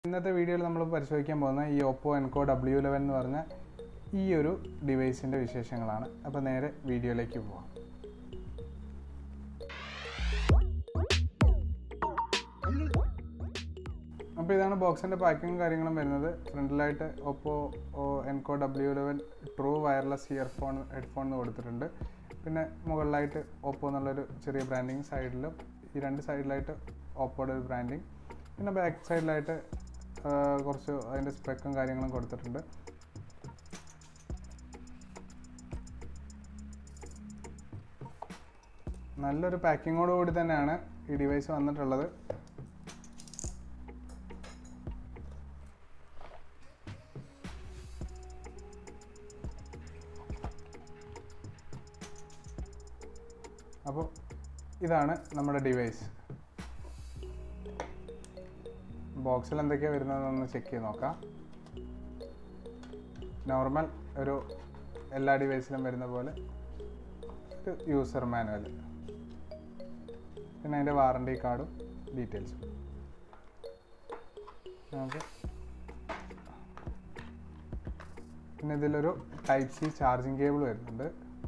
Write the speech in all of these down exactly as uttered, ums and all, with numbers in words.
ഇന്നത്തെ വീഡിയോയിൽ നമ്മൾ പരിശോധിക്കാൻ പോകുന്ന ഈ ഓപ്പോ എൻകോ ഡബ്ല്യു ഇലവൻ എന്ന് പറഞ്ഞ ഈ ഒരു ഡിവൈസിൻ്റെ വിശേഷങ്ങളാണ്. അപ്പോൾ നേരെ വീഡിയോയിലേക്ക് പോകാം. അപ്പോൾ ഇതാണ് ബോക്സിൻ്റെ പാക്കിങ്ങും കാര്യങ്ങളും വരുന്നത്. ഫ്രണ്ടിലായിട്ട് Oppo Enco W eleven true wireless earphone headphone എന്ന് കൊടുത്തിട്ടുണ്ട്. പിന്നെ മുകളിലായിട്ട് ഓപ്പോ എന്നുള്ളൊരു ചെറിയ ബ്രാൻഡിങ്, സൈഡിലും ഈ രണ്ട് സൈഡിലായിട്ട് ഓപ്പോയുടെ ഒരു ബ്രാൻഡിങ്, പിന്നെ ബാക്ക് സൈഡിലായിട്ട് കുറച്ച് അതിൻ്റെ സ്പെക്കും കാര്യങ്ങളും കൊടുത്തിട്ടുണ്ട്. നല്ലൊരു പാക്കിങ്ങോട് കൂടി തന്നെയാണ് ഈ ഡിവൈസ് വന്നിട്ടുള്ളത്. അപ്പോൾ ഇതാണ് നമ്മുടെ ഡിവൈസ്. ബോക്സിൽ എന്തൊക്കെയാണ് വരുന്നതെന്നൊന്ന് ചെക്ക് ചെയ്ത് നോക്കാം. നോർമൽ ഒരു എല്ലാ ഡിവൈസിലും വരുന്ന പോലെ ഒരു യൂസർ മാനുവൽ, പിന്നെ അതിൻ്റെ വാറണ്ടി കാർഡും ഡീറ്റെയിൽസും. നമുക്ക് പിന്നെ ഇതിലൊരു ടൈപ്പ് സി ചാർജിങ് കേബിൾ വരുന്നുണ്ട്.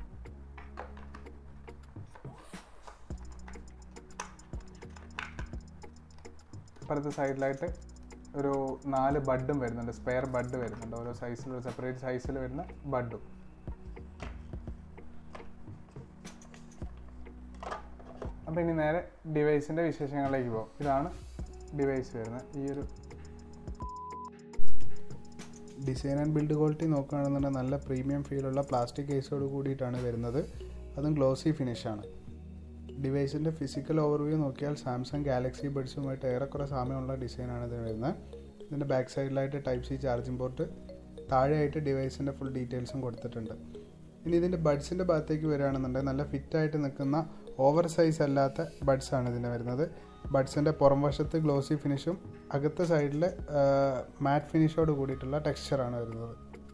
അപ്പുറത്തെ സൈഡിലായിട്ട് ഒരു നാല് ബഡും വരുന്നുണ്ട്, സ്പെയർ ബഡ് വരുന്നുണ്ട്. ഓരോ സൈസിൽ ഒരു സെപ്പറേറ്റ് സൈസിൽ വരുന്ന ബഡും. അപ്പോൾ ഇനി നേരെ ഡിവൈസിൻ്റെ വിശേഷങ്ങളിലേക്ക് പോകും. ഇതാണ് ഡിവൈസ് വരുന്നത്. ഈ ഒരു ഡിസൈൻ ആൻഡ് ബിൽഡ് ക്വാളിറ്റി നോക്കുകയാണെന്നുണ്ടെങ്കിൽ നല്ല പ്രീമിയം ഫീലുള്ള പ്ലാസ്റ്റിക് കേസോട് കൂടിയിട്ടാണ് വരുന്നത്. അതും ഗ്ലോസി ഫിനിഷാണ്. ഡിവൈസിൻ്റെ ഫിസിക്കൽ ഓവർവ്യൂ നോക്കിയാൽ സാംസങ് ഗാലക്സി ബഡ്സുമായിട്ട് ഏറെക്കുറെ സാമ്യമുള്ള ഡിസൈനാണ് ഇത് വരുന്നത്. ഇതിൻ്റെ ബാക്ക് സൈഡിലായിട്ട് ടൈപ്പ് സി ചാർജിംഗ് പോർട്ട്, താഴെയായിട്ട് ഡിവൈസിൻ്റെ ഫുൾ ഡീറ്റെയിൽസും കൊടുത്തിട്ടുണ്ട്. ഇനി ഇതിൻ്റെ ബഡ്സിൻ്റെ ഭാഗത്തേക്ക് വരികയാണെന്നുണ്ടെങ്കിൽ നല്ല ഫിറ്റായിട്ട് നിൽക്കുന്ന ഓവർ സൈസ് അല്ലാത്ത ബഡ്സാണ് ഇതിന് വരുന്നത്. ബഡ്സിൻ്റെ പുറം വശത്ത് ഗ്ലോസി ഫിനിഷും അകത്തെ സൈഡിൽ മാറ്റ് ഫിനിഷോട് കൂടിയിട്ടുള്ള ടെക്സ്ചറാണ് വരുന്നത്.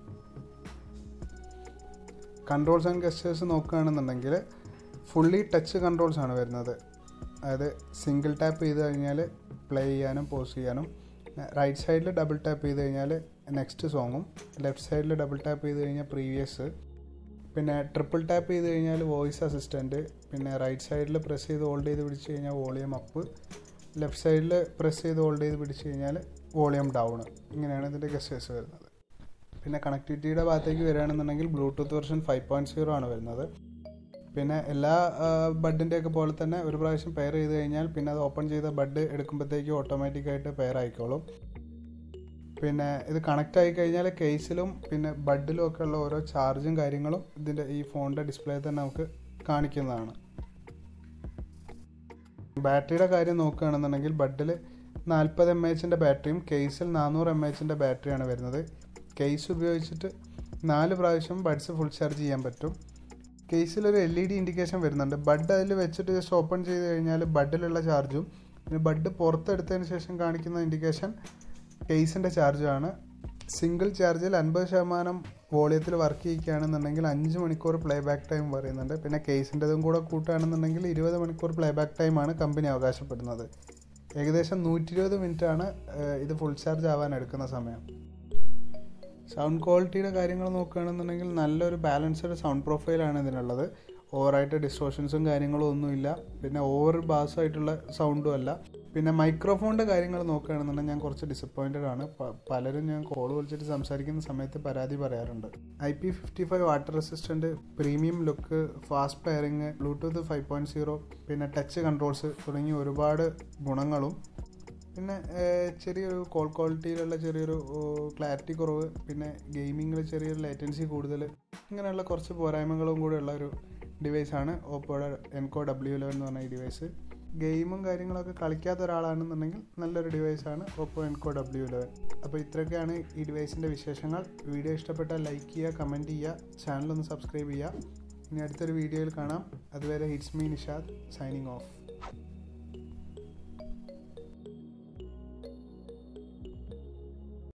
കൺട്രോൾസ് ആൻഡ് ഗസ്റ്റേഴ്സ് നോക്കുകയാണെന്നുണ്ടെങ്കിൽ ഫുള്ളി ടച്ച് കൺട്രോൾസ് ആണ് വരുന്നത്. അതായത് സിംഗിൾ ടാപ്പ് ചെയ്ത് കഴിഞ്ഞാൽ പ്ലേ ചെയ്യാനും പോസ് ചെയ്യാനും, റൈറ്റ് സൈഡിൽ ഡബിൾ ടാപ്പ് ചെയ്ത് കഴിഞ്ഞാൽ നെക്സ്റ്റ് സോങ്ങും, ലെഫ്റ്റ് സൈഡിൽ ഡബിൾ ടാപ്പ് ചെയ്ത് കഴിഞ്ഞാൽ പ്രീവിയസ്, പിന്നെ ട്രിപ്പിൾ ടാപ്പ് ചെയ്ത് കഴിഞ്ഞാൽ വോയിസ് അസിസ്റ്റൻറ്റ്, പിന്നെ റൈറ്റ് സൈഡിൽ പ്രസ് ചെയ്ത് ഹോൾഡ് ചെയ്ത് പിടിച്ച് കഴിഞ്ഞാൽ വോളിയം അപ്പ്, ലെഫ്റ്റ് സൈഡിൽ പ്രസ് ചെയ്ത് ഹോൾഡ് ചെയ്ത് പിടിച്ച് കഴിഞ്ഞാൽ വോളിയം ഡൗൺ. ഇങ്ങനെയാണ് ഇതിൻ്റെ ഗസ്റ്റേഴ്സ് വരുന്നത്. പിന്നെ കണക്ടിവിറ്റിയുടെ ഭാഗത്തേക്ക് വരികയാണെന്നുണ്ടെങ്കിൽ Bluetooth version five point zero ആണ് വരുന്നത്. പിന്നെ എല്ലാ ബഡിൻ്റെയൊക്കെ പോലെ തന്നെ ഒരു പ്രാവശ്യം പെയർ ചെയ്ത് കഴിഞ്ഞാൽ പിന്നെ അത് ഓപ്പൺ ചെയ്ത ബഡ് എടുക്കുമ്പോഴത്തേക്കും ഓട്ടോമാറ്റിക്കായിട്ട് പെയർ ആയിക്കോളും. പിന്നെ ഇത് കണക്റ്റ് ആയി കഴിഞ്ഞാൽ കേസിലും പിന്നെ ബഡിലും ഒക്കെ ഉള്ള ഓരോ ചാർജും കാര്യങ്ങളും ഇതിൻ്റെ ഈ ഫോണിൻ്റെ ഡിസ്പ്ലേ തന്നെ നമുക്ക് കാണിക്കുന്നതാണ്. ബാറ്ററിയുടെ കാര്യം നോക്കുകയാണെന്നുണ്ടെങ്കിൽ ബഡിൽ നാൽപ്പത് എം എച്ചിൻ്റെ ബാറ്ററിയും കേസിൽ നാനൂറ് എം എച്ചിൻ്റെ ബാറ്ററിയാണ് വരുന്നത്. കേസ് ഉപയോഗിച്ചിട്ട് നാല് പ്രാവശ്യം ബഡ്സ് ഫുൾ ചാർജ് ചെയ്യാൻ പറ്റും. കേസിലൊരു എൽ ഇ ഡി ഇൻഡിക്കേഷൻ വരുന്നുണ്ട്. ബഡ് അതിൽ വെച്ചിട്ട് ജസ്റ്റ് ഓപ്പൺ ചെയ്ത് കഴിഞ്ഞാൽ ബഡിലുള്ള ചാർജും, പിന്നെ ബഡ് പുറത്തെടുത്തതിന് ശേഷം കാണിക്കുന്ന ഇൻഡിക്കേഷൻ കേസിൻ്റെ ചാർജാണ്. സിംഗിൾ ചാർജിൽ അൻപത് ശതമാനം വോളിയത്തിൽ വർക്ക് ചെയ്യിക്കുകയാണെന്നുണ്ടെങ്കിൽ അഞ്ച് മണിക്കൂർ പ്ലേ ബാക്ക് ടൈം പറയുന്നുണ്ട്. പിന്നെ കേസിൻ്റെതും കൂടെ കൂട്ടുകയാണെന്നുണ്ടെങ്കിൽ ഇരുപത് മണിക്കൂർ പ്ലേ ബാക്ക് ടൈമാണ് കമ്പനി അവകാശപ്പെടുന്നത്. ഏകദേശം നൂറ്റി ഇരുപത് മിനിറ്റാണ് ഇത് ഫുൾ ചാർജ് ആവാൻ എടുക്കുന്ന സമയം. സൗണ്ട് ക്വാളിറ്റിയുടെ കാര്യങ്ങൾ നോക്കുകയാണെന്നുണ്ടെങ്കിൽ നല്ലൊരു ബാലൻസ്ഡ് സൗണ്ട് പ്രൊഫൈലാണ് ഇതിനുള്ളത്. ഓവറായിട്ട് ഡിസ്റ്റോർഷൻസും കാര്യങ്ങളും ഒന്നുമില്ല. പിന്നെ ഓവർ ബാസായിട്ടുള്ള സൗണ്ടും അല്ല. പിന്നെ മൈക്രോഫോണിൻ്റെ കാര്യങ്ങൾ നോക്കുകയാണെന്നുണ്ടെങ്കിൽ ഞാൻ കുറച്ച് ഡിസപ്പോയിൻറ്റഡ് ആണ്. പലരും ഞാൻ കോൾ വിളിച്ചിട്ട് സംസാരിക്കുന്ന സമയത്ത് പരാതി പറയാറുണ്ട്. I P fifty five water resistant, premium look, fast pairing, Bluetooth five point zero, പിന്നെ ടച്ച് കൺട്രോൾസ് തുടങ്ങി ഒരുപാട് ഗുണങ്ങളും, പിന്നെ ചെറിയൊരു കോൾ ക്വാളിറ്റിയിലുള്ള ചെറിയൊരു ക്ലാരിറ്റി കുറവ്, പിന്നെ ഗെയിമിങ്ങിൽ ചെറിയൊരു ലേറ്റൻസി കൂടുതൽ, ഇങ്ങനെയുള്ള കുറച്ച് പോരായ്മകളും കൂടെ ഉള്ള ഒരു ഡിവൈസാണ് ഓപ്പോയുടെ എൻകോ ഡബ്ല്യു ഇലവൻ എന്ന് പറഞ്ഞ ഈ ഡിവൈസ്. ഗെയിമും കാര്യങ്ങളൊക്കെ കളിക്കാത്ത ഒരാളാണെന്നുണ്ടെങ്കിൽ നല്ലൊരു ഡിവൈസാണ് ഓപ്പോ എൻകോ ഡബ്ല്യു ഇലവൻ. അപ്പോൾ ഇത്രയൊക്കെയാണ് ഈ ഡിവൈസിൻ്റെ വിശേഷങ്ങൾ. വീഡിയോ ഇഷ്ടപ്പെട്ടാൽ ലൈക്ക് ചെയ്യുക, കമൻറ്റ് ചെയ്യുക, ചാനലൊന്ന് സബ്സ്ക്രൈബ് ചെയ്യുക. ഇനി അടുത്തൊരു വീഡിയോയിൽ കാണാം. അതുവരെ it's me Nishad, signing of.